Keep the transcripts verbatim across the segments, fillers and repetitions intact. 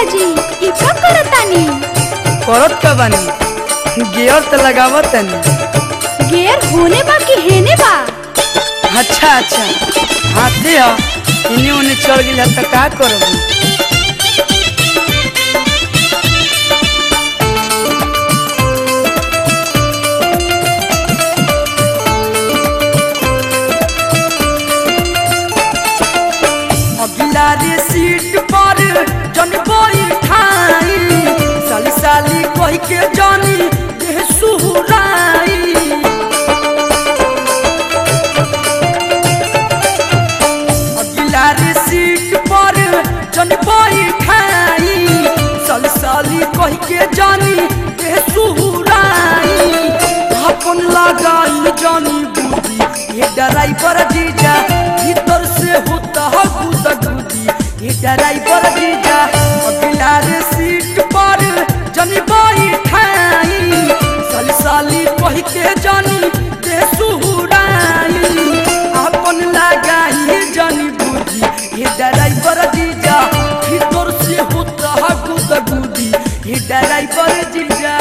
जी ई का करतानी करत का बानी गियर तो लगावत तनी गेर होने बा कि हेने बा। अच्छा अच्छा हाथे ह इने उने चढ़ गेल त का करब अगिला रे सीट पर जन बैठाई साली साली कह के जानी देह सुहुराई अगिला रे सीट पर जन बैठाई साली साली कह के जानी देह सुहुराई अपन लगाई जानी बूढ़ी ये ड्राइवर जीजा भीतर से होता है गुदा गुदी ये ड्राइवर जीजा अगिला रे सीट पर जनी बैठाई साली साली कह के जानी दे सुहुराई अपन लगाई जानी बूढ़ी ये ड्राइवर जीजा भीतर से होता है गुदा गुदी ये ड्राइवर जीजा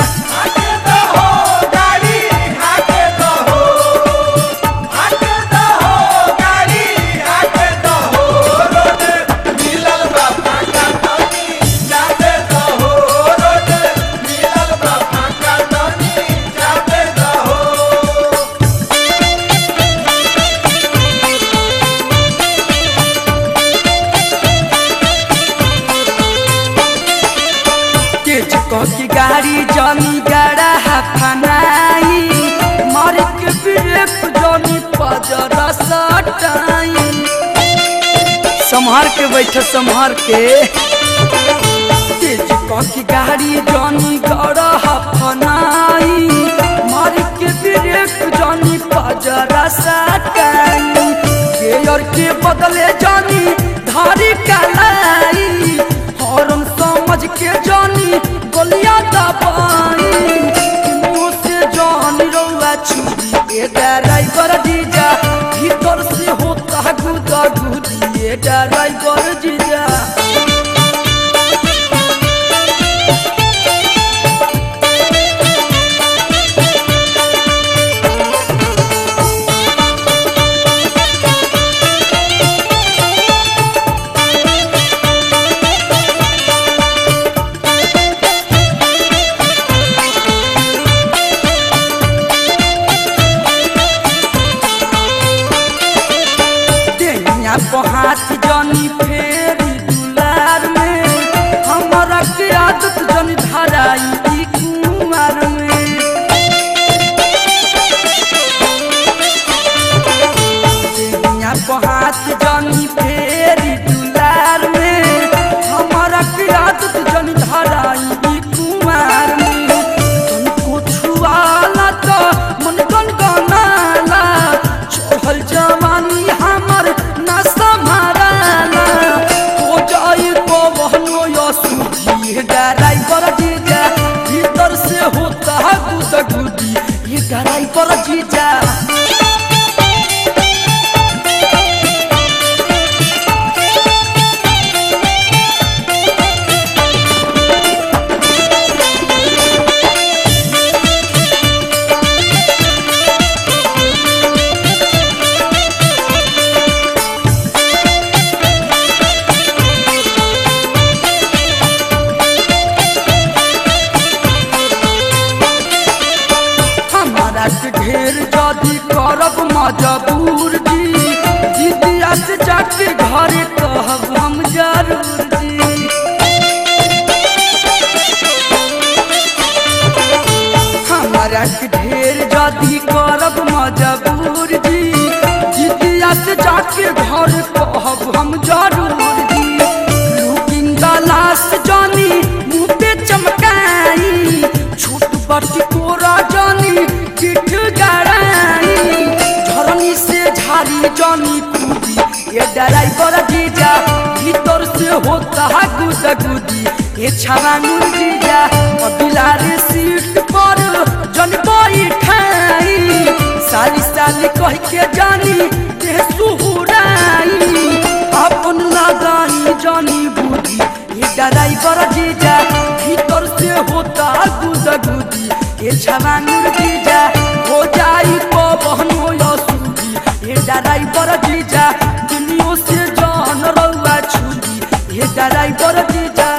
की गाड़ी जानी गड़ा हफनाई मार के ब्रेक जानी पजरा सटाई संभार के बैठ संभार के तेज की गाड़ी जानी गड़ा हफनाई मार के ब्रेक जानी पजरा सटाई गेयर के बदले जानी धारी कलाई हॉर्न समझ के जानी गोलिया दबाई मुँह से जानी रौआ छुरी ये ड्राइवर जीजा भीतर से होता है गुदा गुदी ये ड्राइवर जीजा हाथ जानी फेरी दुलार में हमारा के आदत जानी धराई कुमार में हाथ जानी फेरी दुलार में हमारा के आदत जानी धराई कुमार में तुमको छुआला तो मन गन गनाला चढ़ल जवानी हमार ड्राइवर जीजा भीतर से होता है गुदा गुदी ये ड्राइवर जीजा ढेर जदी करब मजबूर जी दीदिया से जाके घरे कहब हम जरूर जी हमारा ढेर जदी करब मजबूर जी दीदिया से जाके घरे कहब हम जरूर जी लुकिंग ग्लास जानी मुँह पे चमकाई छोट बटी कोरा जानी चिठ गड़ाई झरनी से झारी जानी कूदी ये ड्राइवर जीजा भीतर से होता है गुदा गुदी ये छवानूर जीजा अगिला रे सीट पर जन बैठाई साली साली कह के जानी देह सुहुराई अपन लगाई जानी बूढ़ी ड्राइवर जीजा भीतर से होता गुदगुदी ए छवानुर जीजा हो जाई तो बहनो यसूदी ए ड्राइवर जीजा दुनिया से जान रउआ छुदी ए ड्राइवर जीजा